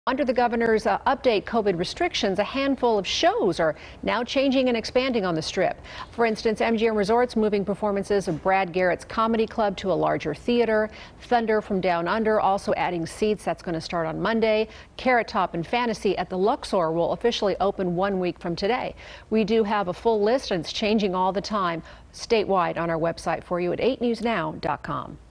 Under the governor's update COVID restrictions, a handful of shows are now changing and expanding on the Strip. For instance, MGM Resorts moving performances of Brad Garrett's Comedy Club to a larger theater. Thunder from Down Under also adding seats. That's going to start on Monday. Carrot Top and Fantasy at the Luxor will officially open 1 week from today. We do have a full list, and it's changing all the time statewide on our website for you at 8newsnow.com.